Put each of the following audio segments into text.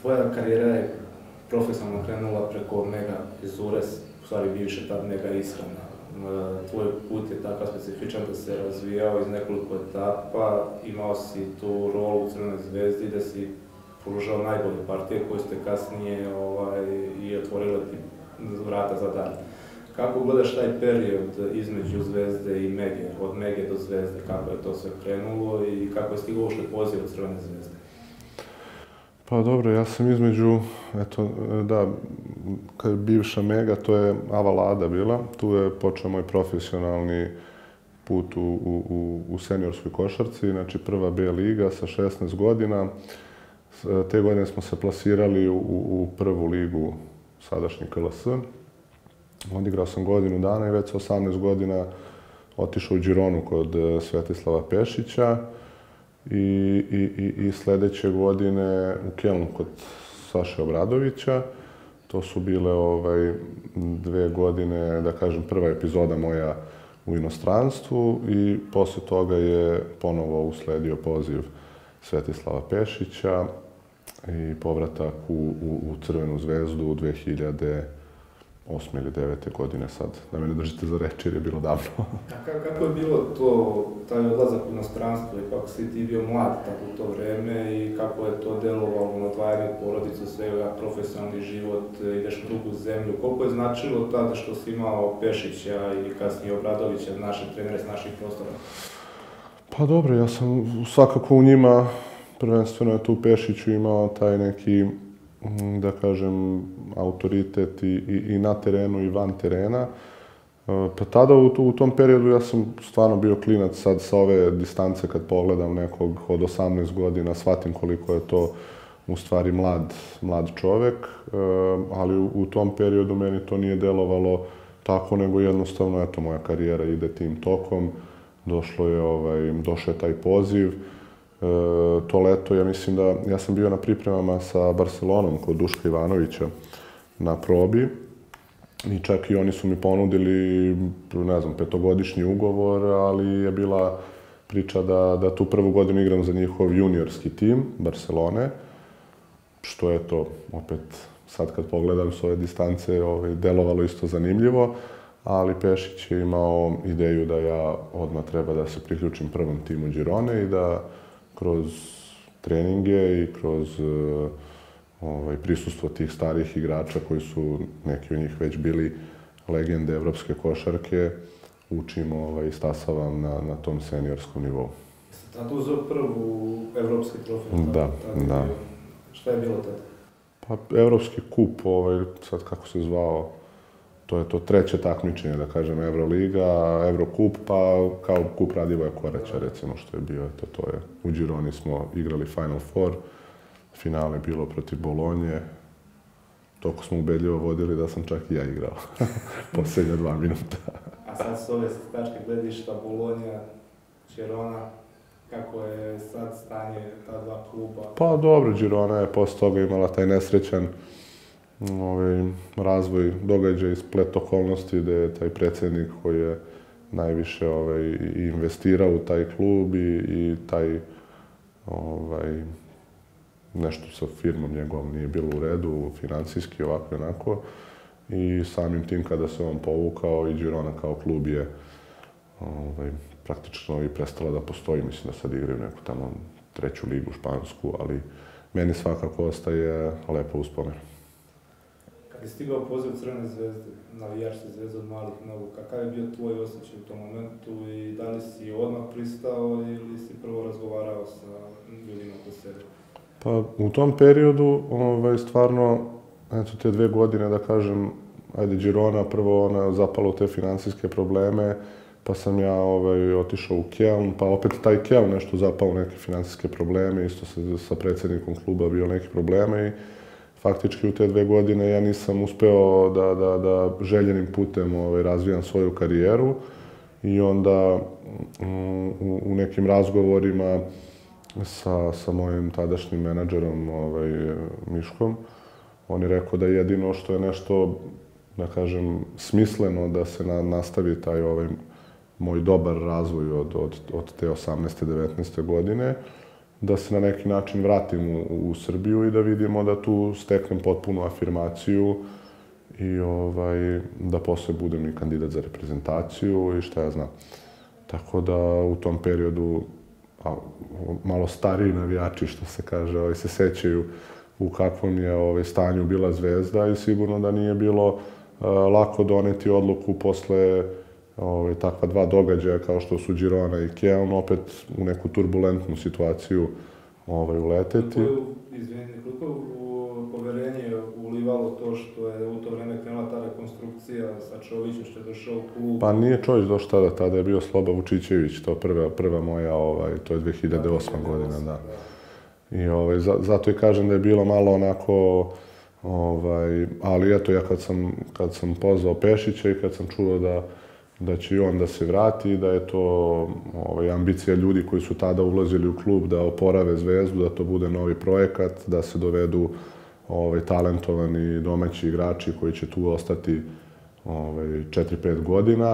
Tvoja karijera je profesionalno krenula preko Mega Izures, u stvari bivše tad Mega Ishrana. Tvoj put je takav specifičan da se razvijao iz nekoliko etapa, imao si tu rolu u Crvenoj zvezdi da si pružao najbolje partije koje ste kasnije i otvorile ti vrata za dalje. Kako gledaš taj period između Zvezde i Mege, od Mege do Zvezde, kako je to sve krenulo i kako je stigao uopšte poziv od Crvene zvezde? Pa dobro, ja sam između, eto, da, kad je bivša Mega, to je Avalada bila, tu je počeo moj profesionalni put u seniorskoj košarci, znači prva B liga sa 16 godina. Te godine smo se plasirali u prvu ligu, sadašnji KLS. Odigrao sam godinu dana i već sa 18 godina otišao u Gironu kod Svetislava Pešića i sledeće godine u Kelnu kod Saše Obradovića. To su bile 2 godine, da kažem, prva epizoda moja u inostranstvu i posle toga je ponovo usledio poziv Svetislava Pešića i povratak u Crvenu zvezdu u 2008. ili 2009. godine sad. Da me ne držite za reč jer je bilo davno. Kako je bilo taj odlazak u inostranstvo i kako si ti bio mlad tako u to vreme i kako je to delovalo na odvajanje porodicu, svega, profesionalni život, ideš u drugu zemlju? Koliko je značilo tada što si imao Pešića i kasnije Obradovića, naše trenere s naših prostora? Pa dobro, ja sam svakako u njima, prvenstveno je tu Pešiću imao taj neki, da kažem, autoritet i na terenu i van terena. Pa tada u tom periodu ja sam stvarno bio klinac, sad sa ove distance kad pogledam nekog od 18 godina, shvatim koliko je to u stvari mlad čovek, ali u tom periodu meni to nije delovalo tako, nego jednostavno, eto, moja karijera ide tim tokom, došao je taj poziv. To leto, ja mislim da, ja sam bio na pripremama sa Barcelonom kod Duška Ivanovića na probi i čak i oni su mi ponudili, ne znam, 5-godišnji ugovor, ali je bila priča da tu prvu godinu igram za njihov juniorski tim Barcelone, što je to, opet, sad kad pogledam s ove distance, delovalo isto zanimljivo, ali Pešić je imao ideju da ja odmah treba da se priključim prvom timu Girone i da kroz treninge i kroz prisustvo tih starijih igrača koji su, neki od njih već bili legende evropske košarke, učim i stasavam na tom seniorskom nivou. Jeste tada uzeo prvu evropski trofej? Da. Šta je bilo tada? Pa, evropski kup, sad kako se zvao, to je to treće takmičenje, da kažem, Evroliga, Evrokup, pa kao kup Radivoja Koreća, recimo, što je bio, to je. U Gironi smo igrali Final Four, finale je bilo protiv Bolonje, toliko smo ubedljivo vodili da sam čak i ja igrao, posljednja 2 minuta. A sad s ove tačke gledišta Bolonja, Girona, kako je sad stanje ta dva kluba? Pa dobro, Girona je posle toga imala taj nesrećan razvoj događaja i splet okolnosti gde je taj predsjednik koji je najviše investirao u taj klub i taj nešto sa firmom njegovom nije bilo u redu, financijski, ovako i onako. I samim tim kada se on povukao i Girona kao klub je praktično i prestala da postoji. Mislim da sad igraju neku tamo 3. ligu špansku, ali meni svakako ostaje lepo uspomenu. Kad je stigao poziv Crvene zvezde, navijačke zvezde od malih nogu, kakav je bio tvoj osjećaj u tom momentu i da li si odmah pristao ili si prvo razgovarao sa ljudima oko sebe? Pa u tom periodu, stvarno, eto te 2 godine, da kažem, ajde Girona, prvo ona zapala u te finansijske probleme, pa sam ja otišao u Keln, pa opet taj Keln nešto zapao u neke finansijske probleme, isto sa predsjednikom kluba bio neki probleme i faktički u te 2 godine ja nisam uspeo da željenim putem razvijam svoju karijeru i onda u nekim razgovorima sa mojim tadašnjim menadžerom Miškom, on je rekao da jedino što je nešto, da kažem, smisleno da se nastavi taj moj dobar razvoj od te 18. 19. godine, da se na neki način vratim u Srbiju i da vidimo da tu steknem potpunu afirmaciju i da posle budem i kandidat za reprezentaciju i šta ja znam. Tako da u tom periodu malo stariji navijači, što se kaže, se sećaju u kakvom je stanju bila Zvezda i sigurno da nije bilo lako doneti odluku posle takva dva događaja kao što su Girona i Keln, opet u neku turbulentnu situaciju uleteti. Koliko poverenje ulivalo to što je u to vreme krenula ta rekonstrukcija sa Čovićem što je došao u klub? Pa nije Čović došao tada je bio Sloba Vučićević, to prva moja, to je 2008. godina, da. I zato i kažem da je bilo malo onako, ali eto, ja kad sam pozvao Pešića i kad sam čuo da će i on da se vrati, da je to ambicija ljudi koji su tada ulazili u klub da oporave Zvezdu, da to bude novi projekat, da se dovedu talentovani domaći igrači koji će tu ostati 4-5 godina.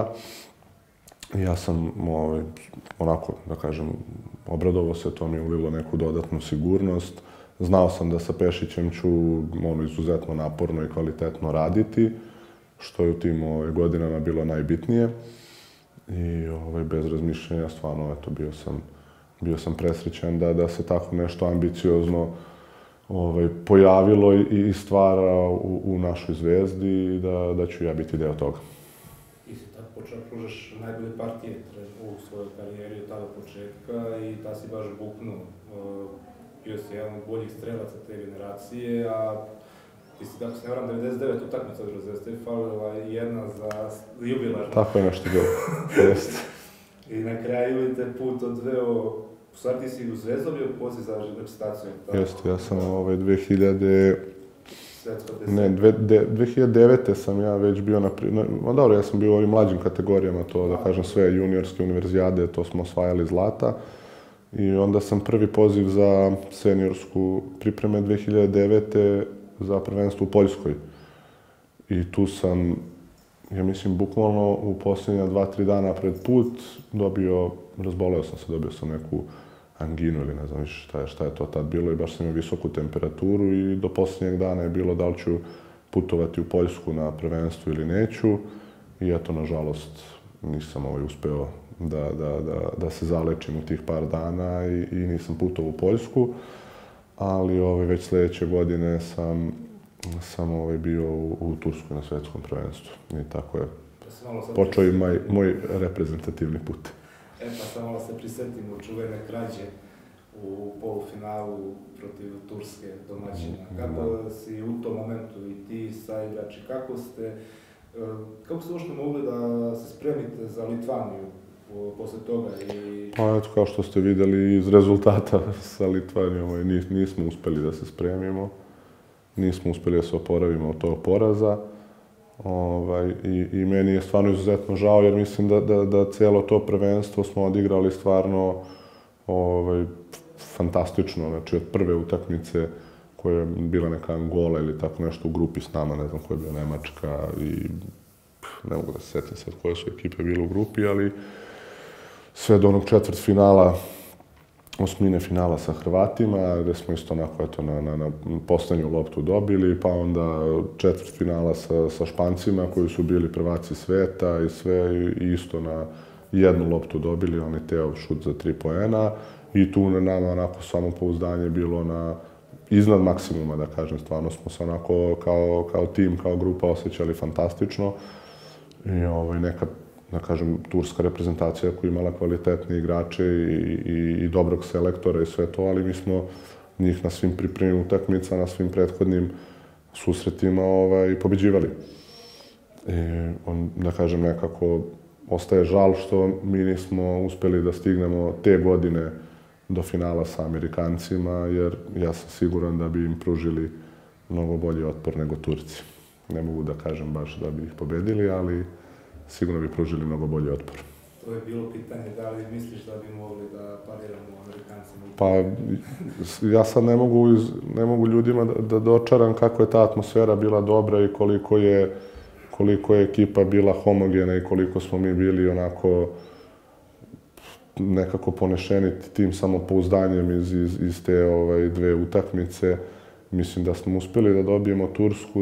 Ja sam onako, da kažem, obradovao se, to mi je ulilo neku dodatnu sigurnost. Znao sam da sa Pešićem ću izuzetno naporno i kvalitetno raditi, što je u tim godinama bilo najbitnije. I bez razmišljanja, stvarno, eto, bio sam presrećan da se tako nešto ambiciozno pojavilo i stvara u našoj Zvezdi i da ću ja biti deo toga. Ti si tako počeo pružaš najbolje partije u svojoj karijeri od tada početka i ta si baš buknuo. Bio si jedan od boljih strelaca te generacije, a ti si, tako se ne varam, 99 utakmica od Zvezde, falila jedna za jubilarno. Tako je nešto bilo. I na kraju te put odveo, u stvari ti si u Zvezdu bio poziv za reprezentaciju. Jeste, ja sam 2009. sam ja već bio dobro, ja sam bio u ovim mlađim kategorijama, to da kažem sve juniorske univerzijade, to smo osvajali zlata. I onda sam prvi poziv za seniorsku pripreme 2009. za prvenstvo u Poljskoj. I tu sam, ja mislim, bukvalno u posljednja 2-3 dana pred put razboleo sam se, dobio sam neku anginu ili ne znam više šta je to tad bilo i baš sam imao visoku temperaturu i do posljednjeg dana je bilo da li ću putovati u Poljsku na prvenstvo ili neću. I eto, nažalost, nisam uspeo da se zalečim u tih par dana i nisam putovao u Poljsku. Ali već sljedeće godine sam bio u Turskoj na svetskom prvenstvu. I tako je počeo i moj reprezentativni put. Pa samo da se prisetimo čuvene krađe u polufinalu protiv Turske domaćina. Kako si u tom momentu i ti saigrači, kako ste uopšte mogli da se spremite za Litvaniju posle toga? Pa eto, kao što ste videli iz rezultata sa Litvanijom, nismo uspeli da se spremimo, nismo uspeli da se oporavimo od tog poraza. I meni je stvarno izuzetno žao jer mislim da cijelo to prvenstvo smo odigrali stvarno fantastično. Znači od prve utakmice koja je bila neka Angola ili tako nešto u grupi s nama, ne znam koja je bila Nemačka i ne mogu da se sjetim sad koje su ekipe bile u grupi, ali sve do onog četvrtfinala, osmine finala sa Hrvatima, gde smo isto onako na poslednju loptu dobili, pa onda četvrtfinala sa Špancima koji su bili prvaci sveta i sve isto na jednu loptu dobili, onaj Teo šut za 3 poena i tu na nama onako samopouzdanje bilo iznad maksimuma, da kažem, stvarno smo se onako kao tim, kao grupa osjećali fantastično i neka, da kažem, turska reprezentacija koja je imala kvalitetne igrače i dobrog selektora i sve to, ali mi smo njih na svim pripremnim utakmicama, na svim prethodnim susretima pobeđivali. Da kažem, nekako ostaje žal što mi nismo uspeli da stignemo te godine do finala sa Amerikancima, jer ja sam siguran da bi im pružili mnogo bolji otpor nego Turci. Ne mogu da kažem baš da bi ih pobedili, ali sigurno bi pružili mnogo bolji otpor. To je bilo pitanje, da li misliš da bi mogli da pariramo Amerikancima? Pa, ja sad ne mogu ljudima da dočaram kako je ta atmosfera bila dobra i koliko je ekipa bila homogena i koliko smo mi bili onako nekako ponešeni tim samopouzdanjem iz te dve utakmice. Mislim da smo uspjeli da dobijemo Tursku,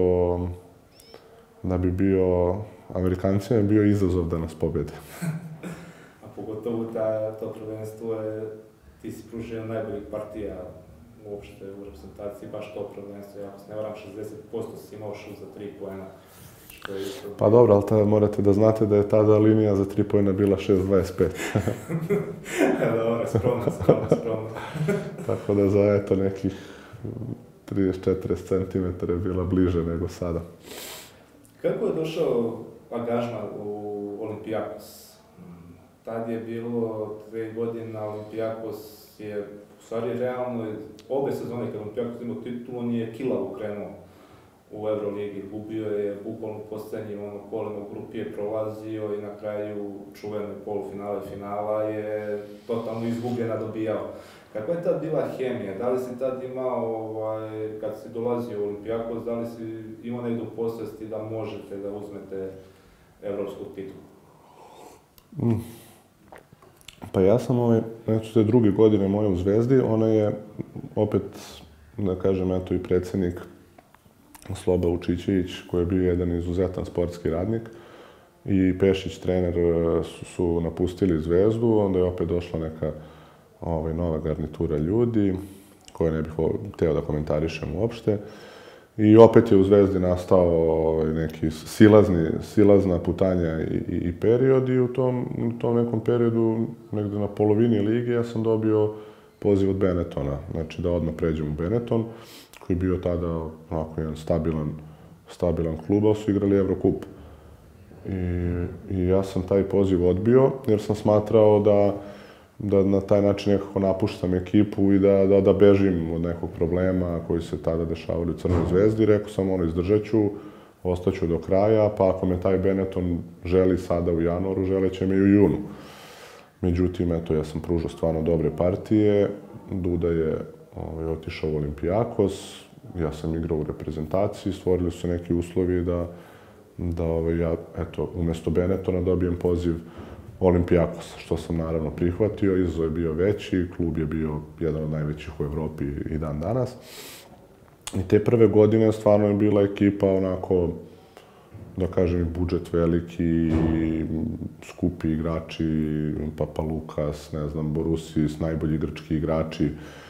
da bi bio, Amerikancima bio izazov da nas pobjede. A pogotovo to prvenstvo ti si pružio najboljih partija uopšte u reprezentaciji, baš to prvenstvo. Ako se ne varam, 60% si imao šut za 3 poena. Pa dobro, ali morate da znate da je tada linija za 3 poena bila 6,25. Dobro, skromno. Tako da za nekih 34 cm je bila bliže nego sada. Kako je došao angažman u Olympiakos? Tad je bilo 2 godine, Olympiakos je u stvari realno, obe sezone kad Olympiakos imao titulu, on je kilavo krenuo u Euroligi. Gubio je bukvalno posljednjim kolima u grupi je prolazio i na kraju čuvene polufinale i finala je totalno izgubljena dobijao. Kako je tad bila hemija? Da li si tad imao, kad si dolazio u Olympiakos, da li si imao negdje u posvesti da možete da uzmete evropsku titulu? Pa ja sam te druge godine moje u Zvezdi, ona je opet, da kažem, i predsjednik Sloba Vučićević, koji je bio jedan izuzetan sportski radnik, i Pešić, trener, su napustili Zvezdu, onda je opet došla neka nova garnitura ljudi, koje ne bih hteo da komentarišem uopšte. I opet je u Zvezdi nastao neki silazna putanja i period, i u tom nekom periodu, negde na polovini lige, ja sam dobio poziv od Benettona, znači da odmah pređem u Benetton, koji je bio tada onako jedan stabilan klub, ali su igrali Evrokup. I ja sam taj poziv odbio, jer sam smatrao da na taj način nekako napuštam ekipu i da bežim od nekog problema koji se tada dešavali u Crnoj Zvezdi. Rekao sam, izdržat ću, ostaću do kraja, pa ako me taj Benetton želi sada u januaru, želeće me i u junu. Međutim, ja sam pružao stvarno dobre partije, Duda je otišao u Olympiakos, ja sam igrao u reprezentaciji, stvorili su neki uslovi da ja, umjesto Benettona dobijem poziv Olympiakos, što sam naravno prihvatio. Izazov je bio veći, klub je bio jedan od najvećih u Evropi i dan danas. I te prve godine stvarno je bila ekipa onako, da kažem, budžet veliki, skupi igrači, Papa Lukas, ne znam, Borusis, najbolji grčki igrači.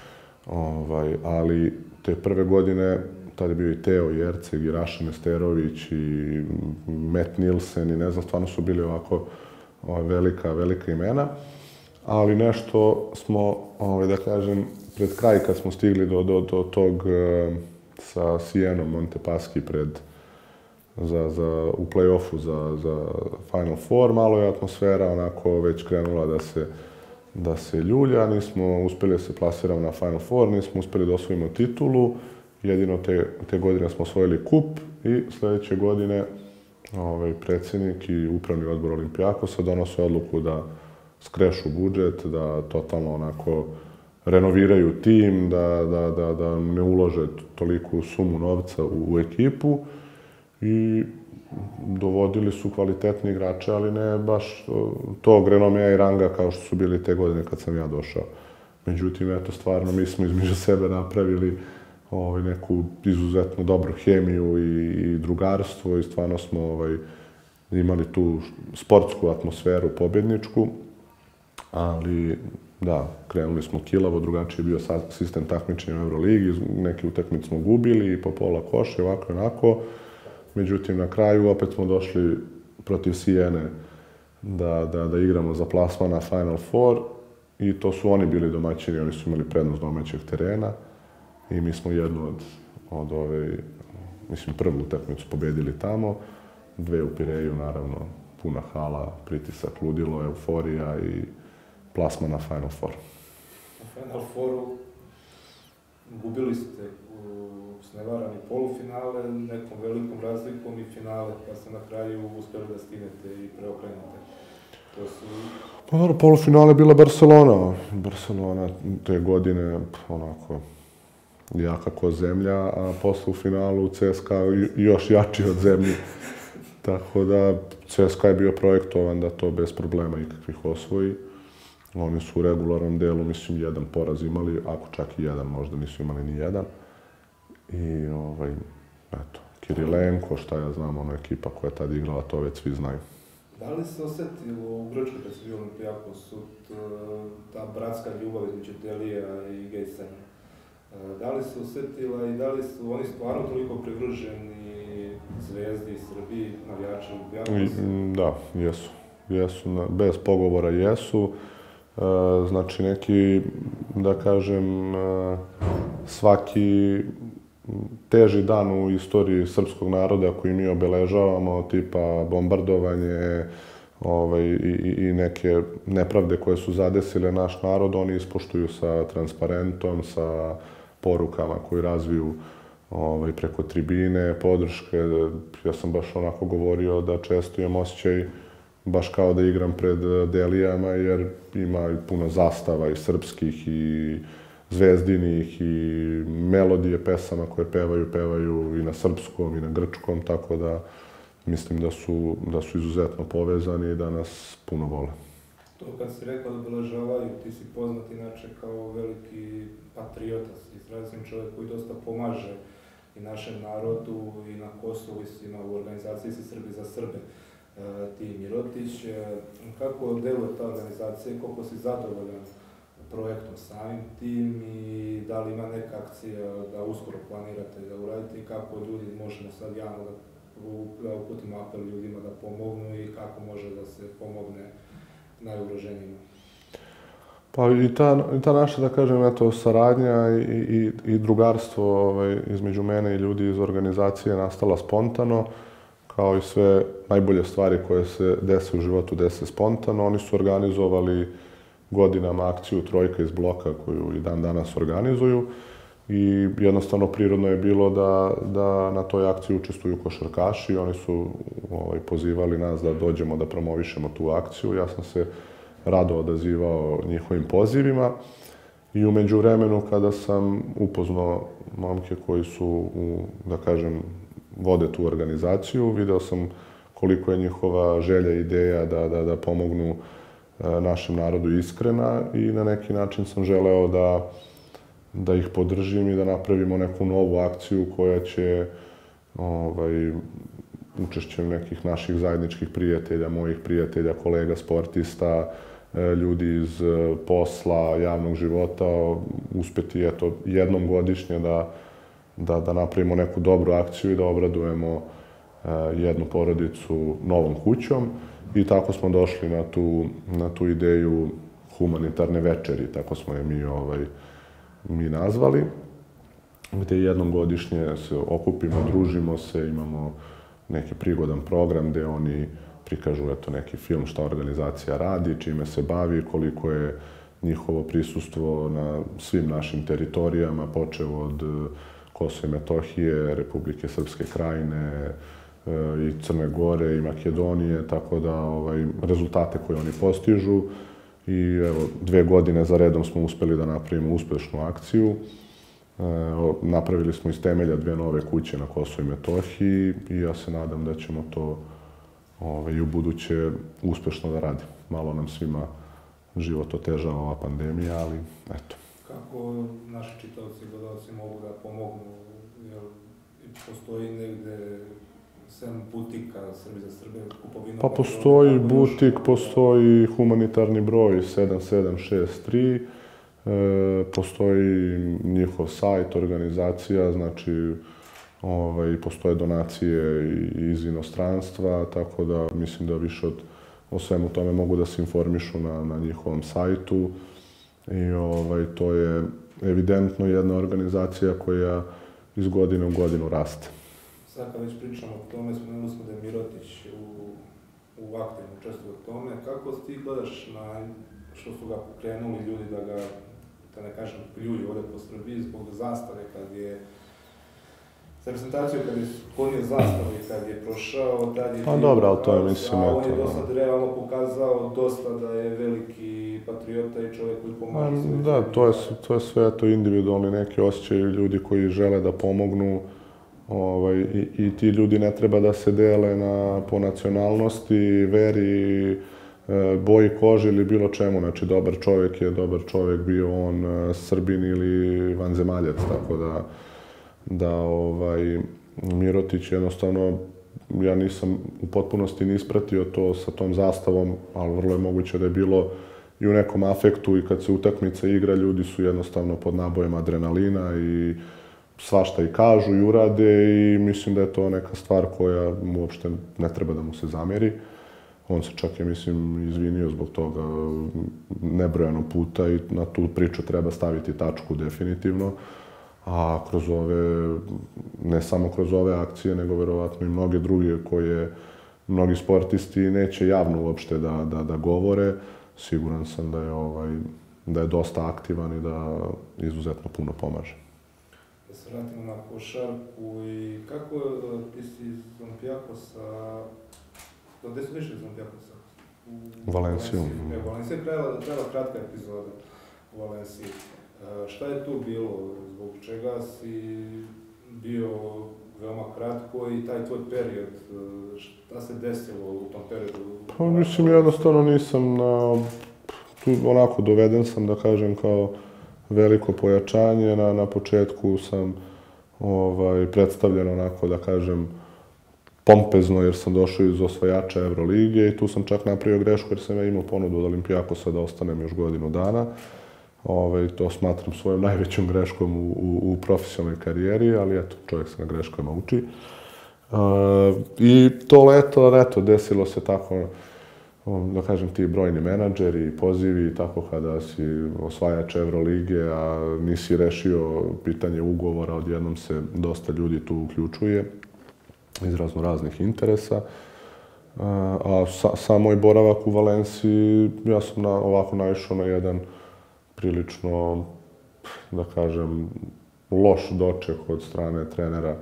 Ali te prve godine, tada je bio i Teo Jerceg, i Raša Nesterović, i Matt Nielsen, i ne znam, stvarno su bili ovako velika imena. Ali nešto smo, da kažem, pred kraj kad smo stigli do tog sa Sienom Montepaschi u play-offu za Final Four, malo je atmosfera onako već krenula da se ljulja, nismo uspjeli da se plasiramo na Final Four, nismo uspjeli da osvojimo titulu, jedino te godine smo osvojili kup i sljedeće godine predsjednik i upravni odbor Olympiakosa donose odluku da skrešu budžet, da totalno onako renoviraju tim, da ne ulože toliku sumu novca u ekipu i dovodili su kvalitetni igrače, ali ne baš tog renomea i ranga kao što su bili te godine kad sam ja došao. Međutim, stvarno mi smo između sebe napravili neku izuzetno dobru hemiju i drugarstvo i stvarno smo imali tu sportsku atmosferu pobjedničku, ali da, krenuli smo kilavo, drugačiji je bio sistem takmičenja u Euroligi, neke utakmice smo gubili i po pola koša, ovako i onako. Međutim, na kraju opet smo došli protiv Siene da igramo za plasman na Final Four i to su oni bili domaćini, oni su imali prednost domaćeg terena i mi smo jednu od prvu utakmicu pobedili tamo, 2 u Pireju, naravno, puna hala, pritisak, ludilo, euforija i plasman na Final Four. Na Final Fouru gubili ste s nevarani polufinale, nekom velikom razlikom i finale, pa ste na kraju uspjeli da stignete i preokrenete. Pa dobro, polufinale je bila Barcelona. Barcelona te godine onako jaka ko zemlja, a posle u finalu CSKA još jači od zemlje. Tako da CSKA je bio projektovan da to bez problema ikakvih osvoji. Oni su u regularnom delu, mislim, jedan poraz imali, ako čak i jedan, možda nisu imali ni jedan. I, eto, Kirilenko, šta ja znam, ono ekipa koja je tad igrala, to već svi znaju. Da li se osjetilo u Grčkoj kad si bio u Olimpijakosu ta bratska ljubav između Delija i Gejsena? Da li se osjetila i da li su oni stvarno toliko privrženi Zvezdi, Srbiji, navijači Olimpijakosa? Da, jesu. Jesu, bez pogovora jesu. Znači neki, da kažem, svaki teži dan u istoriji srpskog naroda koji mi obeležavamo, tipa bombardovanje i neke nepravde koje su zadesile naš narod, oni ispoštuju sa transparentom, sa porukama koji razviju preko tribine, podrške. Ja sam baš onako govorio da često imam osjećaj baš kao da igram pred Delijama, jer ima puno zastava i srpskih i zvezdinih i melodije pesama koje pevaju i na srpskom i na grčkom, tako da mislim da su izuzetno povezani i da nas puno vole. To kad si rekao da obeležavaju, ti si poznat inače kao veliki patriota, izrazim čovjek koji dosta pomaže i našem narodu i na Kosovu i u organizaciji Si Srbi za Srbe. Ti Mirotić, kako deluje ta organizacija, koliko si zadovoljan projektom samim tim i da li ima neka akcija da uskoro planirate da uradite i kako ljudi možemo sad javno da uputimo apel ljudima da pomognu i kako može da se pomogne najugroženijima? Pa i ta naša, da kažem, eto, saradnja i drugarstvo između mene i ljudi iz organizacije nastala spontano, kao i sve najbolje stvari koje se dese u životu, dese spontano. Oni su organizovali godinama akciju Trojka iz bloka koju i dan danas organizuju i jednostavno prirodno je bilo da na toj akciji učestvuju košarkaši. Oni su pozivali nas da dođemo da promovišemo tu akciju. Ja sam se rado odazivao njihovim pozivima i u međuvremenu kada sam upoznao momke koji su, da kažem, vode tu organizaciju, video sam koliko je njihova želja i ideja da pomognu našem narodu iskrena i na neki način sam želeo da ih podržim i da napravimo neku novu akciju koja će učešćem nekih naših zajedničkih prijatelja, mojih prijatelja, kolega, sportista, ljudi iz posla, javnog života, uspeti jednom godišnje da napravimo neku dobru akciju i da obradujemo jednu porodicu novom kućom. I tako smo došli na tu ideju humanitarne večeri, tako smo je mi nazvali, gde jednom godišnje se okupimo, družimo se, imamo neki prigodan program gde oni prikažu neki film šta organizacija radi, čime se bavi, koliko je njihovo prisustvo na svim našim teritorijama, počev od Kosova i Metohije, Republike Srpske Krajine, i Crne Gore i Makedonije, tako da rezultate koje oni postižu. I evo, 2 godine za redom smo uspeli da napravimo uspešnu akciju. Napravili smo iz temelja 2 nove kuće na Kosovu i Metohiji i ja se nadam da ćemo to i u buduće uspešno da radimo. Malo nam svima život otežava ova pandemija, ali eto. Kako naši čitavci i gledalci mogu da pomognu? Postoji negde sem butika Srbi za Srbe, kupovina? Pa postoji butik, postoji humanitarni broj 7763, postoji njihov sajt, organizacija, znači postoje donacije iz inostranstva, tako da mislim da više o svemu tome mogu da se informišu na njihovom sajtu. I to je evidentno jedna organizacija koja iz godine u godinu raste. Sad kad već pričamo o tome, spomenuli smo da je Mirotić u aktivno učestvuje u tome. Kako ti gledaš na što su ga pokrenuli ljudi da ga, da ne kažem, pljuju ovdje po Srbiji zbog zastave kad je za reprezentaciju kad je sklonio zastavu i kad je prošao, tad je... Pa dobro, ali to je mislim... A on je dosta realno pokazao dosta da je veliki patriota i čovjek koji pomaže sve. Da, to je sve to individualni neki osjećaj ljudi koji žele da pomognu i ti ljudi ne treba da se dele po nacionalnosti, veri, boji kože ili bilo čemu. Znači, dobar čovjek bio on Srbin ili vanzemaljac, tako da Mirotić jednostavno, ja nisam u potpunosti ni ispratio to sa tom zastavom, ali vrlo je moguće da je bilo i u nekom afektu i kad se utakmica igra, ljudi su jednostavno pod nabojem adrenalina i svašta i kažu i urade i mislim da je to neka stvar koja uopšte ne treba da mu se zamjeri. On se čak je, mislim, izvinio zbog toga nebrojano puta i na tu priču treba staviti tačku definitivno. A kroz ove, ne samo kroz ove akcije, nego verovatno i mnoge druge koje mnogi sportisti neće javno uopšte da govore, siguran sam da je dosta aktivan i da izuzetno puno pomaže. Da se vratimo na košarku i kako ti si iz Olympiakosa, gde su više iz Olympiakosa? U Valenciju. U Valenciji je trajala kratka epizoda u Valenciji. Šta je tu bilo? Zbog čega si bio veoma kratko i taj tvoj period? Šta se desilo u tom periodu? Pa mislim, jednostavno nisam tu onako doveden sam, da kažem, kao veliko pojačanje. Na početku sam predstavljen onako, da kažem, pompezno jer sam došao iz osvajača Evrolige i tu sam čak napravio grešku jer sam ja imao ponudu od Olympiakosa da ostanem još godinu dana. To smatram svojom najvećom greškom u profesionalnoj karijeri, ali eto, čovjek se na greškama uči. I to leto, eto, desilo se tako, da kažem, ti brojni menadžeri, pozivi i tako kada si osvajač Evrolige, a nisi rešio pitanje ugovora, odjednom se dosta ljudi tu uključuje iz raznih interesa. A sam moj boravak u Valenciji, ja sam ovako naišao na jedan prilično, da kažem, loš doček od strane trenera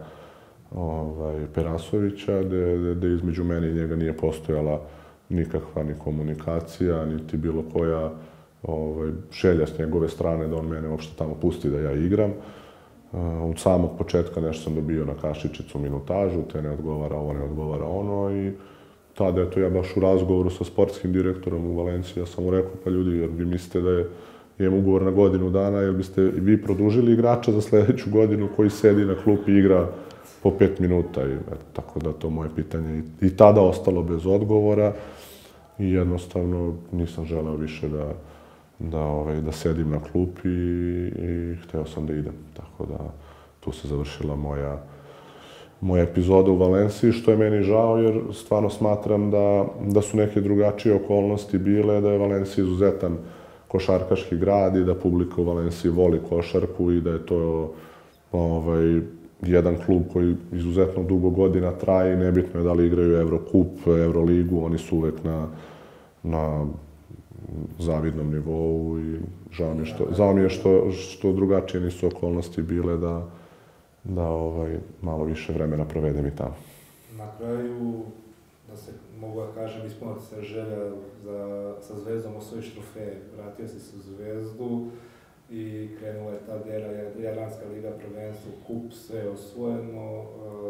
Perasovića, gde između mene i njega nije postojala nikakva ni komunikacija, niti bilo koja želja s njegove strane da on mene uopšte tamo pusti da ja igram. Od samog početka nešto sam dobio na kašičicu minutažu, te ne odgovara ovo, ne odgovara ono i tada, eto, ja baš u razgovoru sa sportskim direktorom u Valenciji, ja sam mu rekao, pa ljudi, jer vi mislite da imam ugovor na godinu dana, jer biste vi produžili igrača za sljedeću godinu koji sedi na klupi i igra po 5 minuta. Tako da to moje pitanje i tada ostalo bez odgovora i jednostavno nisam želeo više da sedim na klupi i hteo sam da idem. Tako da tu se završila moja epizoda u Valenciji, što je meni žao jer stvarno smatram da su neke drugačije okolnosti bile, da je Valencija izuzetan košarkaški grad i da publika u Valenciji voli košarku i da je to jedan klub koji izuzetno dugo godina traje i nebitno je da li igraju Evrokup, Evroligu, oni su uvek na zavidnom nivou i žao mi je što drugačije nisu okolnosti bile da malo više vremena provedem i tamo. Na kraju, da se mogu da kažem, ispuniti se želja sa Zvezdom osvojiš trofeje. Vratio si se u Zvezdu i krenula je ta dera, Jadranska liga, prvenstvo, kup, sve osvojeno.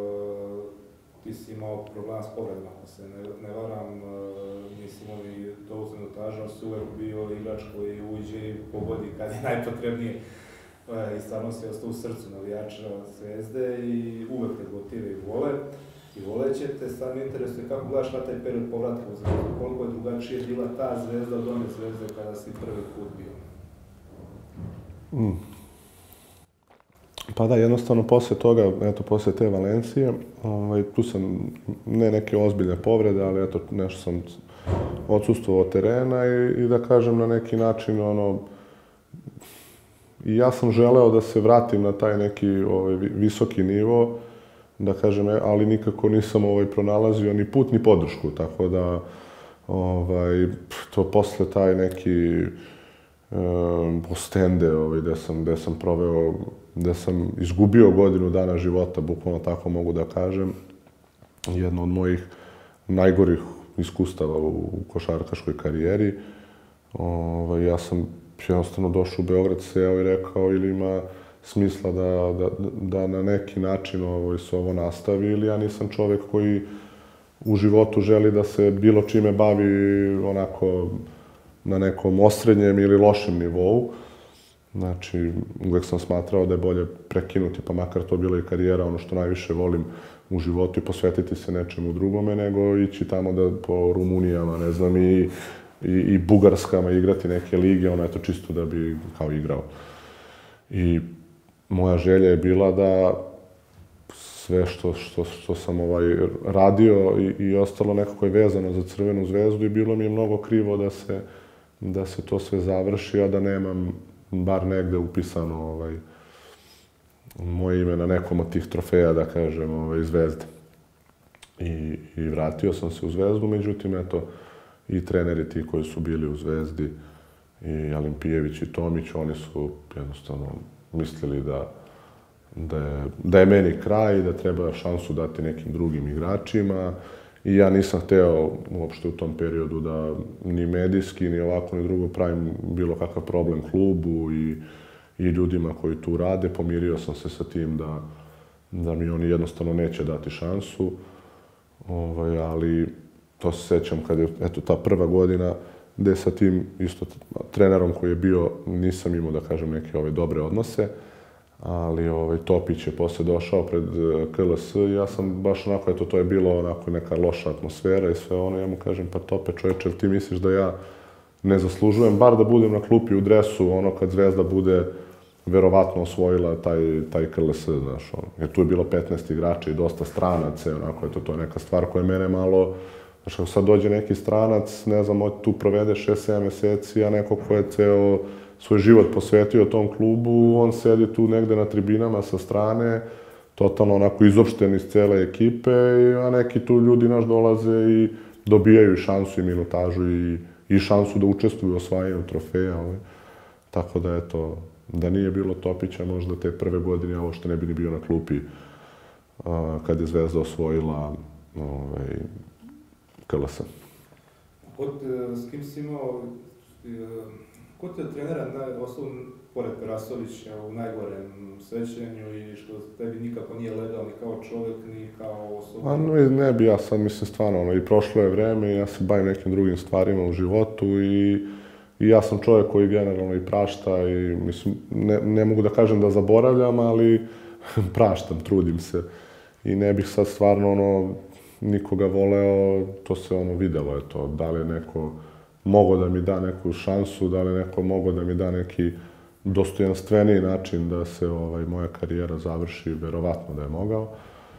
Ti si imao problema s povredom, ako se ne varam, nisi imao ni dovoljno minutaža, ali si uvek bio igrač koji uđe i pogodi kad je najpotrebnije. I stvarno si ostao u srcu navijača Zvezde i uvek te gotive i vole. I voleće te, sad mi interesuje kako gledaš na taj period povratka u Zvezdu, koliko je drugačije bila ta Zvezda od one Zvezde kada si prvi put bio? Pa da, jednostavno posle toga, eto, posle te Valencije, tu sam, ne neke ozbiljne povrede, ali eto, nešto sam odsustvovao terena i da kažem na neki način, i ja sam želeo da se vratim na taj neki visoki nivo, da kažem, ali nikako nisam pronalazio ni put ni podršku, tako da to posle taj neki Ostende, gde sam izgubio godinu dana života, bukvalno tako mogu da kažem, jedno od mojih najgorih iskustava u košarkaškoj karijeri. Ja sam jednostavno došao u Beograd, seo i rekao ili ima smisla da na neki način se ovo nastavi ili ja nisam čovek koji u životu želi da se bilo čime bavi onako na nekom osrednjem ili lošem nivou. Znači, uvek sam smatrao da je bolje prekinuti, pa makar to bila i karijera, ono što najviše volim u životu i posvetiti se nečemu drugome, nego ići tamo da po Rumunijama, ne znam, i Bugarskama igrati neke lige, ono, eto, čisto da bi kao igrao. I moja želja je bila da sve što sam radio i ostalo nekako je vezano za Crvenu zvezdu i bilo mi je mnogo krivo da se to sve završi, a da nemam bar negde upisano moje ime na nekom od tih trofeja, da kažem, Zvezde. I vratio sam se u Zvezdu, međutim, eto, i treneri ti koji su bili u Zvezdi, i Alimpijević i Tomić, oni su jednostavno mislili da je meni kraj i da treba šansu dati nekim drugim igračima. I ja nisam hteo uopšte u tom periodu da ni medijski, ni ovako, ni drugo pravim bilo kakav problem klubu i ljudima koji tu rade. Pomirio sam se sa tim da mi oni jednostavno neće dati šansu. Ali to se sećam kad je, eto, ta prva godina gde sa tim isto trenerom koji je bio, nisam imao, da kažem, neke dobre odnose. Ali Topić je posle došao pred KLS i ja sam baš onako, eto, to je bilo onako neka loša atmosfera i sve ono. Ja mu kažem, pa Tope, čoveče, ti misliš da ja ne zaslužujem bar da budem na klupi u dresu, ono, kad Zvezda bude verovatno osvojila taj KLS, znaš, ono. Jer tu je bilo 15 igrača i dosta stranaca, onako, eto, to je neka stvar koja mene malo, znaš, ako sad dođe neki stranac, ne znam, tu provede 6-7 meseci, a neko ko je ceo svoj život posvetio tom klubu, on sedi tu negde na tribinama sa strane, totalno onako izopšten iz cele ekipe, a neki tu ljudi naš dolaze i dobijaju šansu i minutažu i šansu da učestvuju u osvajanju trofeja. Tako da, eto, da nije bilo Topića, možda te prve godine ovo što ne bi ni bio na klupi kad je Zvezda osvojila KLS. S kim si imao, ko te trenera, osnovno, pored Perasovića, u najgorem sećanju i što tebi nikako nije legao ni kao čovek, ni kao osoba? Ne bi ja sad, mislim, stvarno, i prošlo je vreme i ja se bavim nekim drugim stvarima u životu i ja sam čovjek koji generalno i prašta i, mislim, ne mogu da kažem da zaboravljam, ali praštam, trudim se. I ne bih sad stvarno, nikoga voleo, to se videlo je to, da li je neko mogao da mi da neku šansu, da li je neko mogao da mi da neki dostojanstveniji način da se moja karijera završi, verovatno da je mogao.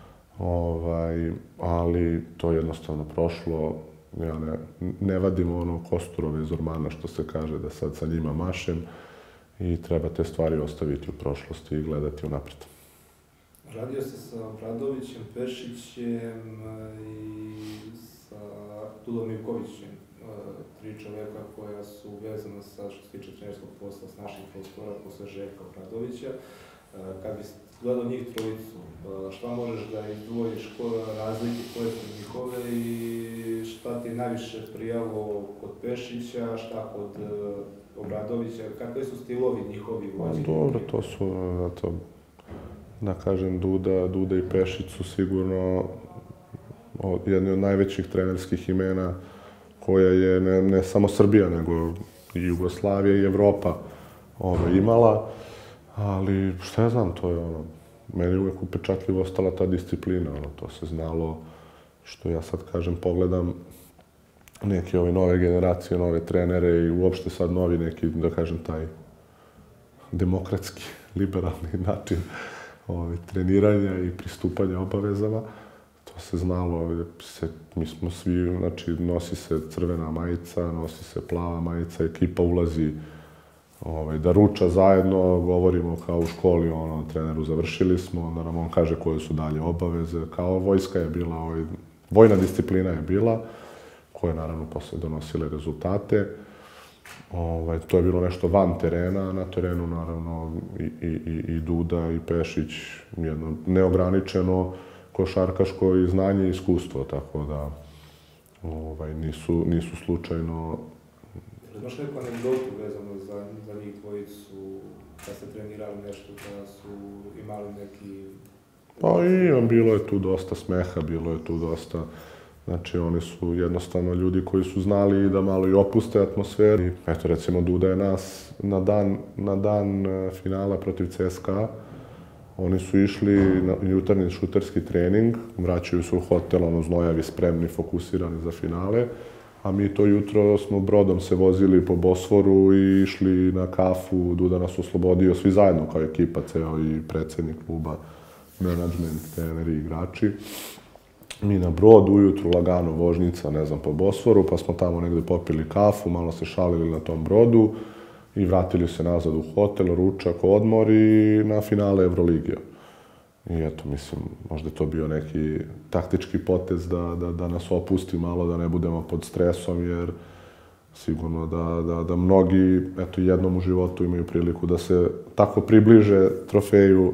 Ali to je jednostavno prošlo. Ja ne vadim kosturove iz ormana, što se kaže, da sad sa njima mašem i treba te stvari ostaviti u prošlosti i gledati unapred. Radio se sa Obradovićem, Pešićem i sa Tudom Ivkovićem, tri čoveka koja su vezana sa, što se tiče trenerskog posla, s naših prostora posle Željka Obradovića. Kad bi gledao njih trojicu, šta možeš da izdvojiš, razlike koje su njihove i šta ti je najviše prijalo kod Pešića, šta kod Obradovića, kakve su stilovi njihovi vođenja? Dobro, to su, da kažem, Duda i Pešić su sigurno jedni od najvećih trenerskih imena koja je ne samo Srbija, nego i Jugoslavija i Evropa imala. Ali, šta ja znam, to je meni uvek upečatljivo ostala ta disciplina, to se znalo, što ja sad kažem, pogledam neke nove generacije, nove trenere i uopšte sad novi neki, da kažem, taj demokratski, liberalni način treniranja i pristupanja obavezama. To se znalo, mi smo svi, znači, nosi se crvena majica, nosi se plava majica, ekipa ulazi da ruča zajedno, govorimo kao u školi, treneru završili smo, onda nam on kaže koje su dalje obaveze, kao vojska je bila, vojna disciplina je bila, koja je naravno posle donosile rezultate. To je bilo nešto van terena, na terenu naravno i Duda i Pešić, jedno neograničeno košarkaško i znanje i iskustvo, tako da nisu slučajno. Imaš neku anegdotu vezano za njih dvojicu, kad ste trenirali nešto, kada su imali neki... Pa imam, bilo je tu dosta smeha, bilo je tu dosta Znači, oni su jednostavno ljudi koji su znali da malo i opuste atmosferu. Eto, recimo, Duda je nas na dan finala protiv CSKA. Oni su išli na jutarnji šuterski trening, vraćaju se u hotel, znojavi, spremni, fokusirani za finale. A mi to jutro smo brodom se vozili po Bosforu i išli na kafu. Duda nas oslobodio, svi zajedno kao ekipa, ceo i predsjednik kluba, menadžment, treneri, igrači. Mi na brod, ujutru lagano vožnjica, ne znam, po Bosforu, pa smo tamo negde popili kafu, malo se šalili na tom brodu i vratili se nazad u hotel, ručak, odmor i na finale Evroligija. I eto, mislim, možda je to bio neki taktički potez da nas opusti malo, da ne budemo pod stresom, jer sigurno da mnogi, eto, jednom u životu imaju priliku da se tako približe trofeju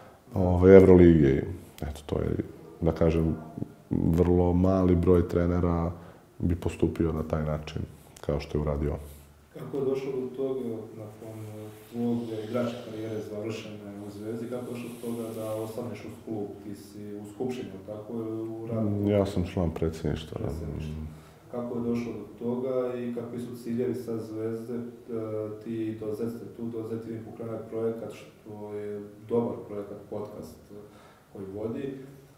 Evroligije. Eto, to je, da kažem, vrlo mali broj trenera bi postupio na taj način, kao što je uradio. Kako je došlo do toga, nakon tvojeg igračke karijere završene u Zvezdi, kako je došlo do toga da ostaneš uz klub? Ti si u skupštini, tako je u radu? Ja sam član predsjedništva. Kako je došlo do toga i kakvi su ciljevi sa Zvezde? Ti ste tu, vi pokrenuli projekat, što je dobar projekat, podcast koji vodi.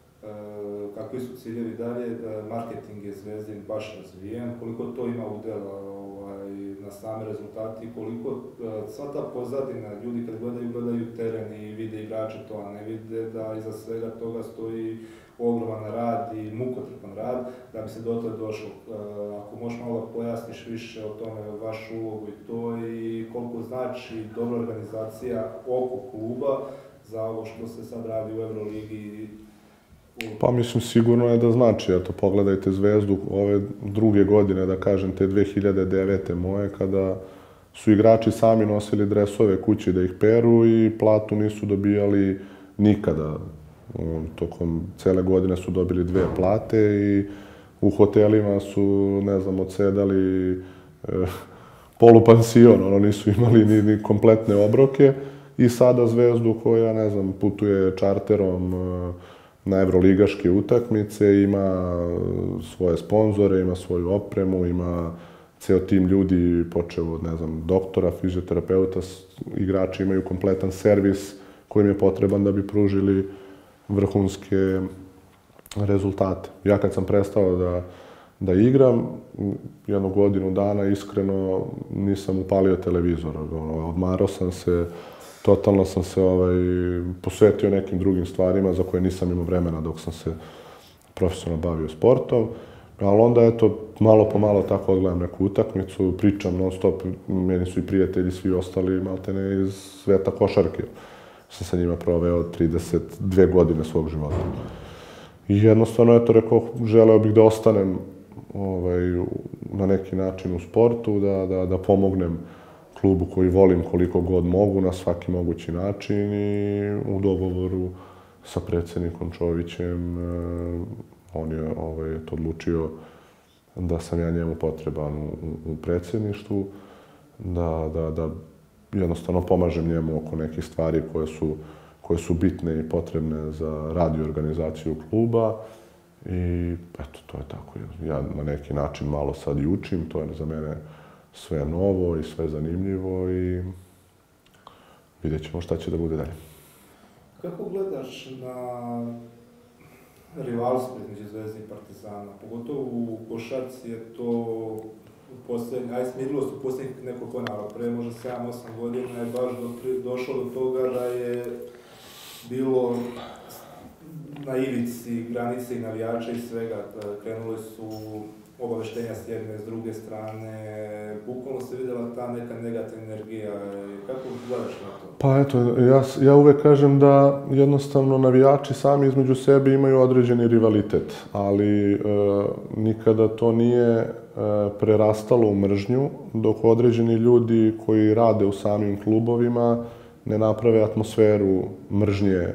Kakvi su ciljevi dalje? Marketing je Zvezdin baš razvijen. Koliko to ima udjela na same rezultati, koliko sva ta pozadina, ljudi kad gledaju teren i vide igrače to, a ne vide da iza svega toga stoji ogroman rad i mukotrpan rad da bi se dotle došlo. Ako možeš malo pojasniš više o tome, vašu ulogu i to, i koliko znači dobra organizacija oko kluba za ovo što se sad radi u Euroligi. Pa mislim, sigurno je da znači. Eto, pogledajte Zvezdu ove druge godine, da kažem, te 2009. moje, kada su igrači sami nosili dresove kući da ih peru i platu nisu dobijali nikada. Tokom cele godine su dobili 2 plate i u hotelima su, ne znam, odsedali polupansion, nisu imali ni kompletne obroke. I sada Zvezdu koja, ne znam, putuje čarterom na evroligaške utakmice, ima svoje sponzore, ima svoju opremu, ima ceo tim ljudi, počeo od, ne znam, doktora, fizioterapeuta, igrači imaju kompletan servis kojim je potreban da bi pružili vrhunske rezultate. Ja kad sam prestao da igram, jednu godinu dana, iskreno, nisam upalio televizor. Odmarao sam se, totalno sam se posvetio nekim drugim stvarima za koje nisam imao vremena dok sam se profesionalno bavio sportom. Ali onda, eto, malo po malo tako odgledam neku utakmicu, pričam non stop, meni su i prijatelji, svi ostali, maltene iz sveta košarke. Sam sa njima proveo 32 godine svog života. I jednostavno, eto, rekao, želeo bih da ostanem na neki način u sportu, da pomognem klubu koji volim koliko god mogu, na svaki mogući način, i u dogovoru sa predsjednikom Čovićem on je odlučio da sam ja njemu potreban u predsjedništvu, da jednostavno pomažem njemu oko nekih stvari koje su bitne i potrebne za rad i organizaciju kluba. I eto, to je tako. Ja na neki način malo sad i učim, to je za mene sve novo i sve zanimljivo i vidjet ćemo šta će da bude dalje. Kako gledaš na rivalstvo između Zvezde i Partizana? Pogotovo u košarci je to smirilo se u posljednjih nekoliko godina, pre možda 7-8 godina je baš došlo do toga da je bilo na ivici granice i navijača i svega. Krenuli su obaveštenja s jedne, s druge strane, bukvalno se vidjela ta neka negativna energija. Kako gledaš na to? Pa eto, ja uvek kažem da jednostavno navijači sami između sebe imaju određeni rivalitet, ali nikada to nije prerastalo u mržnju, dok određeni ljudi koji rade u samim klubovima ne naprave atmosferu mržnje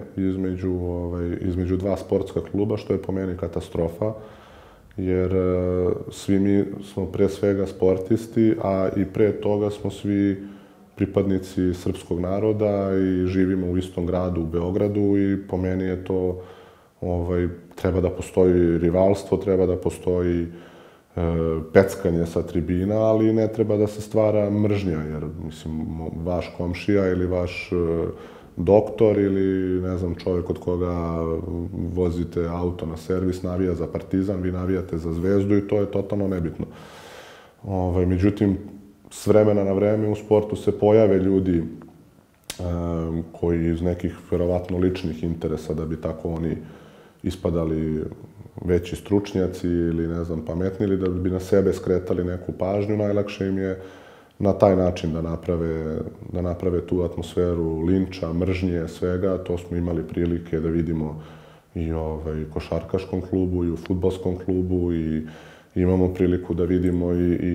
između dva sportska kluba, što je po meni katastrofa. Jer svi mi smo pre svega sportisti, a i pre toga smo svi pripadnici srpskog naroda i živimo u istom gradu, u Beogradu, i po meni je to treba da postoji rivalstvo, treba da postoji peckanje sa tribina, ali ne treba da se stvara mržnja, jer, mislim, vaš komšija ili vaš doktor ili, ne znam, čovjek od koga vozite auto na servis navija za Partizan, vi navijate za Zvezdu i to je totalno nebitno. Međutim, s vremena na vreme u sportu se pojave ljudi koji iz nekih, verovatno, ličnih interesa, da bi tako oni ispadali veći stručnjaci ili, ne znam, pametni, ili da bi na sebe skretali neku pažnju, najlakše im je na taj način da naprave tu atmosferu linča, mržnje, svega. To smo imali prilike da vidimo i u košarkaškom klubu i u fudbalskom klubu i imamo priliku da vidimo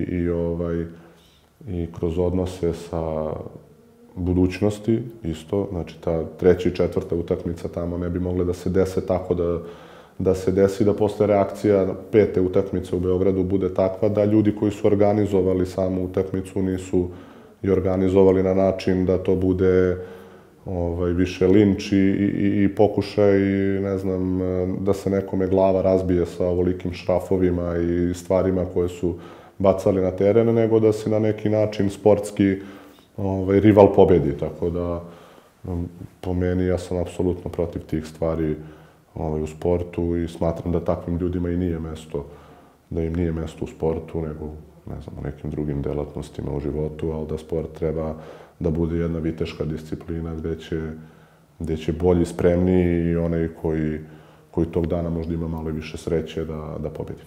i kroz odnose sa budućnosti isto. Znači, ta treća i četvrta utakmica tamo ne bi mogle da se dese tako da se desi da posle reakcija pete utakmice u Beogradu bude takva da ljudi koji su organizovali samu utakmicu nisu i organizovali na način da to bude više linč i pokušaj, ne znam, da se nekome glava razbije sa ovolikim šrafovima i stvarima koje su bacali na teren, nego da se na neki način sportski rival pobedi. Tako da, po meni, ja sam apsolutno protiv tih stvari u sportu i smatram da takvim ljudima i nije mesto, da im nije mesto u sportu, nego, ne znam, u nekim drugim delatnostima u životu, ali da sport treba da bude jedna viteška disciplina gde će bolji, spremniji i onaj koji tog dana možda ima malo više sreće da pobedi.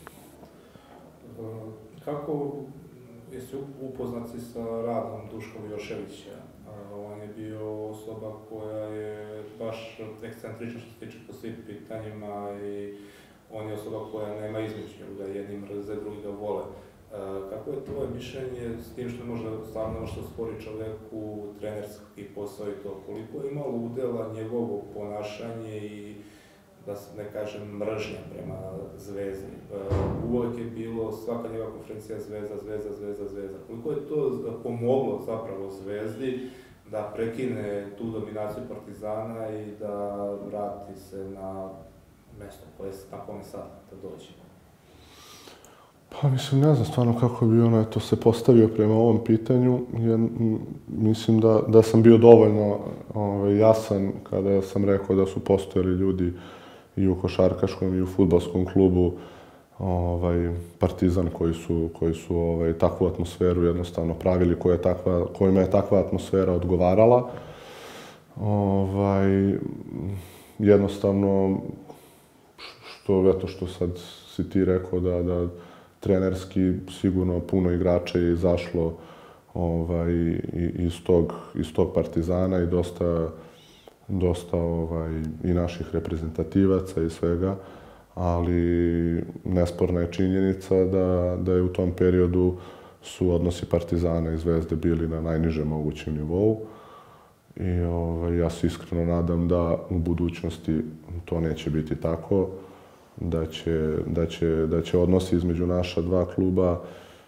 Kako jesi upoznati sa radom Duška Miloševića? On je bio osoba koja je baš ekscentrična što se tiče po svim pitanjima i on je osoba koja nema između, da jedni mrze, drugi ga vole. Kako je tvoje mišljenje s tim što možda stvarno što stvori čovjeku trenerski posao i to? Koliko je imalo udjela njegovo ponašanje i, da se ne kažem, mržnja prema Zvezdi? Uvijek je bilo svaka njegova konferencija Zvezda. Koliko je to pomoglo zapravo Zvezdi da prekine tu dominaciju Partizana i da vrati se na mjesto na kome sad da dođe? Pa, mislim, ne znam stvarno kako bi on to se postavio prema ovom pitanju. Mislim da sam bio dovoljno jasan kada sam rekao da su postojali ljudi i u košarkaškom i u fudbalskom klubu Partizan koji su takvu atmosferu jednostavno pravili, kojima je takva atmosfera odgovarala. Jednostavno, što sad si ti rekao da trenerski sigurno puno igrača je izašlo iz tog Partizana i dosta i naših reprezentativaca i svega, ali nesporna je činjenica da je u tom periodu su odnosi Partizana i Zvezde bili na najnižem mogućem nivou i ja se iskreno nadam da u budućnosti to neće biti tako, da će odnosi između naša dva kluba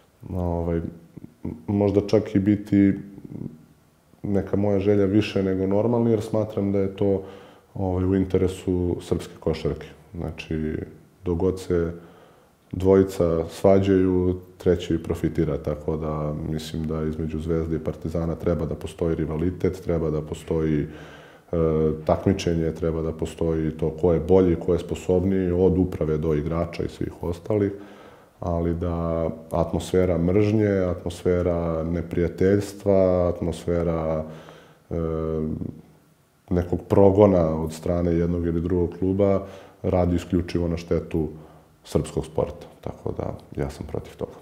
možda čak i biti neka moja želja više nego normalni, jer smatram da je to u interesu srpske košarke. Znači, dok god se dvojica svađaju, treći profitira, tako da mislim da između Zvezde i Partizana treba da postoji rivalitet, treba da postoji takmičenje, treba da postoji to ko je bolji, ko je sposobniji, od uprave do igrača i svih ostalih, ali da atmosfera mržnje, atmosfera neprijateljstva, atmosfera nekog progona od strane jednog ili drugog kluba radi isključivo na štetu srpskog sporta. Tako da ja sam protiv toga.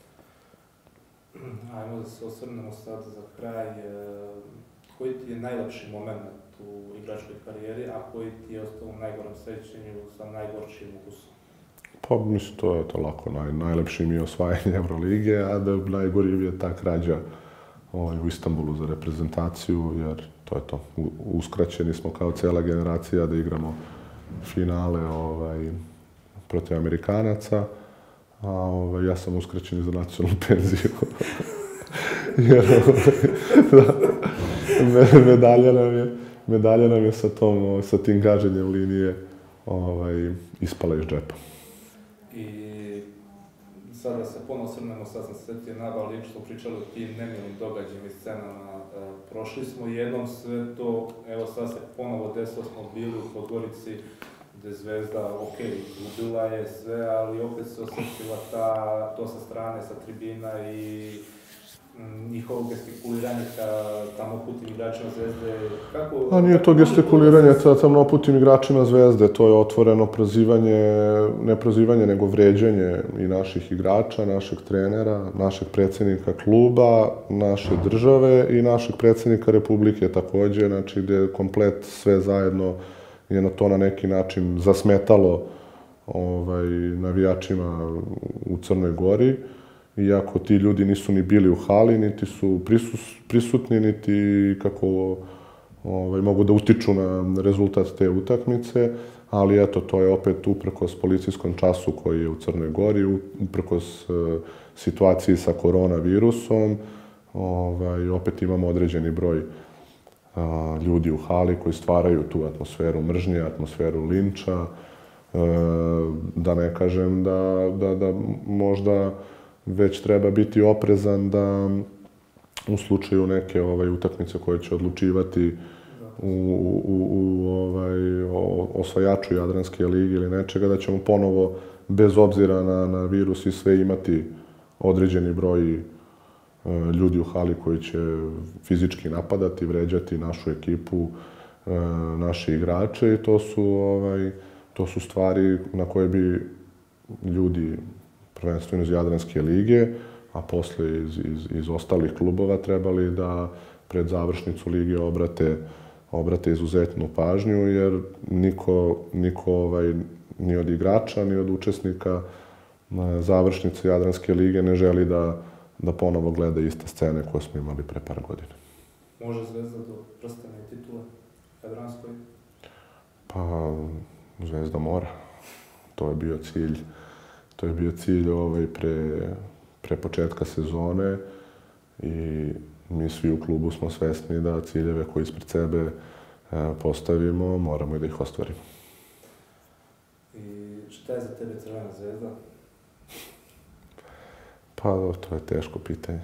Ajmo da se osvrnemo sad za kraj. Koji ti je najlepši moment u igračkoj karijeri, a koji ti je ostao u najgorem sećanju sa najgorčim ukusom? Pa, mislim, to je to lako. Najlepši mi je osvajanje Evrolige, a da najgori je ta krađa u Istanbulu za reprezentaciju, jer to je to. Uskraćeni smo kao cijela generacija da igramo finale protiv Amerikanaca, a ja sam uskraćen i za nacionalnu penziju. Jer medalja nam je sa tim gaženjem linije ispala iz džepa. I sada se ponovno osvrnemo, sad sam se sjetio Naba Lič, smo pričali o tim nemilim događajima i scenama. Prošli smo jednom sve to, evo sad se ponovo desilo, smo bili u Podgorici, gdje Zvezda, gubila je sve, ali opet se osjetila to sa strane, sa tribina i njihovo gestikuliranje ka tamnoputim igračima Zvezde. A nije to gestikuliranje sa tamnoputim igračima Zvezde, to je otvoreno prozivanje, ne prozivanje, nego vređanje i naših igrača, našeg trenera, našeg predsjednika kluba, naše države i našeg predsjednika Republike također, znači gdje je komplet sve zajedno je na to na neki način zasmetalo navijačima u Crnoj Gori. Iako ti ljudi nisu ni bili u hali, niti su prisutni, niti kako mogu da utiču na rezultat te utakmice, ali eto, to je opet uprkos policijskom času koji je u Crnoj Gori, uprkos situaciji sa koronavirusom, opet imamo određeni broj ljudi u hali koji stvaraju tu atmosferu mržnje, atmosferu linča, da ne kažem da možda već treba biti oprezan da u slučaju neke utakmice koje će odlučivati u osvajaču Jadranske lige ili nečega, da ćemo ponovo, bez obzira na virus i sve, imati određeni broj ljudi u hali koji će fizički napadati, vređati našu ekipu, naše igrače, i to su stvari na koje bi ljudi, prvenstveno iz Jadranske lige, a posle iz ostalih klubova, trebali da pred završnicu lige obrate izuzetnu pažnju, jer niko ni od igrača, ni od učesnika završnice Jadranske lige ne želi da ponovo gleda iste scene koje smo imali pre par godina. Može Zvezda do prstena i titule Jadranskoj? Pa, Zvezda mora. To je bio cilj. To je bio cilj pre početka sezone i mi svi u klubu smo svesni da ciljeve koje ispred sebe postavimo, moramo i da ih ostvarimo. I šta je za tebe Crvena Zvezda? Pa, to je teško pitanje.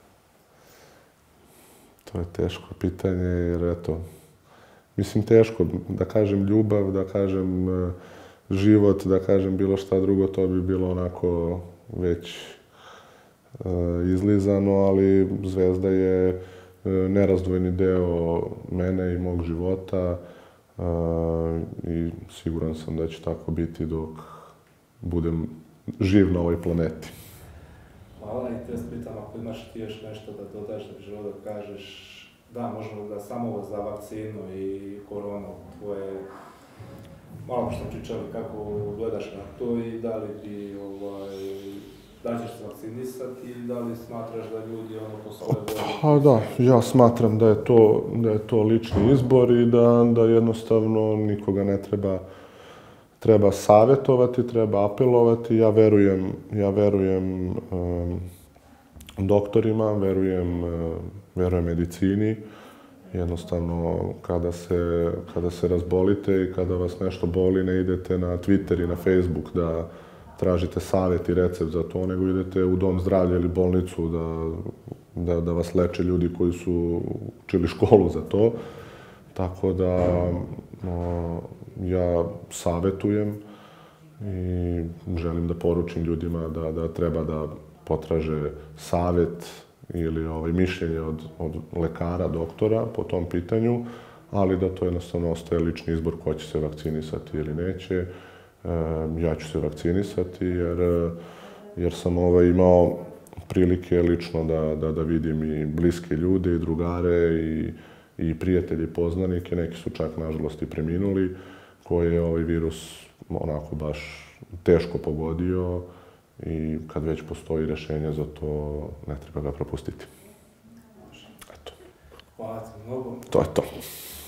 To je teško pitanje jer, eto, mislim teško, da kažem ljubav, da kažem život, da kažem bilo šta drugo, to bi bilo onako već izlizano, ali Zvezda je nerazdvojni deo mene i mog života i siguran sam da će tako biti dok budem živ na ovoj planeti. Hvala i te pitam, ako imaš ti još nešto da dodaš, da bi želeo da kažeš, da, možemo da samo za vakcinu i koronu, tvoje, malo što pričali, kako gledaš na to i da li bi, da ćeš se vakcinisati i da li smatraš da ljudi po svoje volje? Pa da, ja smatram da je to lični izbor i da jednostavno nikoga ne treba savjetovati, treba apelovati. Ja verujem doktorima, verujem medicini. Jednostavno, kada se razbolite i kada vas nešto boli, ne idete na Twitter i na Facebook da tražite savjet i recept za to, nego idete u dom zdravlja ili bolnicu da vas leče ljudi koji su učili školu za to. Tako da ja savjetujem i želim da poručim ljudima da treba da potraže savjet ili mišljenje od lekara, doktora po tom pitanju, ali da to jednostavno ostaje lični izbor ko će se vakcinisati ili neće. Ja ću se vakcinisati jer sam imao prilike lično da vidim i bliske ljude i drugare i prijatelji i poznanike, neki su čak nažalost i preminuli, koje je ovaj virus onako baš teško pogodio i kad već postoji rješenje za to, ne treba ga propustiti. Eto. Hvala ti mnogo. To je to.